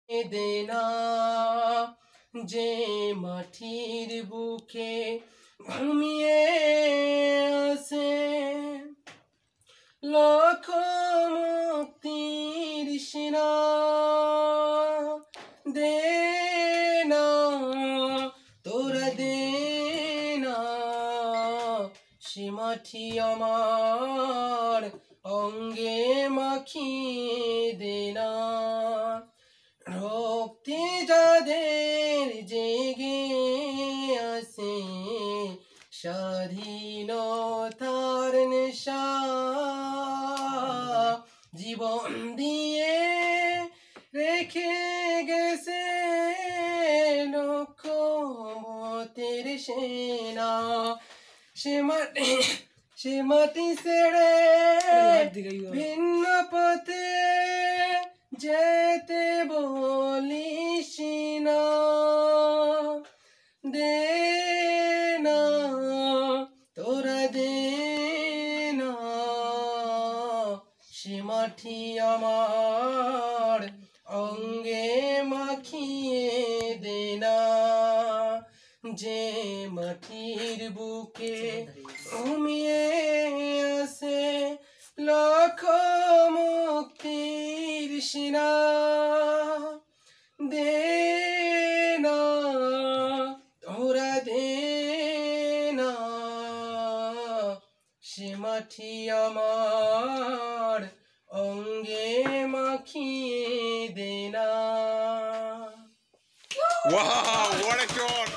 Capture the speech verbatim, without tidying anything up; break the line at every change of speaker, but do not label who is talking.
দেনা যে মাটির বুকে ঘুমিয়ে আছে লক্ষ মুক্তির সেনা দে না তোরা দে না সে মাটি আমার অঙ্গে মাখিয়ে দে না রক্তে যাদের জেগে আছে স্বাধীনতার নেশা জীবন দিয়ে রেখে গেছে লক্ষ্যমতের সেনা সে মাটি সে মাটি ছেড়ে ভিন্ন পথে যেতে বলিস না দে না তোরা দে না সে মাটি আমার অঙ্গে মাখিয়ে দে না যে মাটির বুকে ঘুমিয়ে আছে লক্ষ মুক্তির সেনা দে না তোরা দে না সে মাটি আমার অঙ্গে মাখিয়ে দে না।
Wow, what a shot!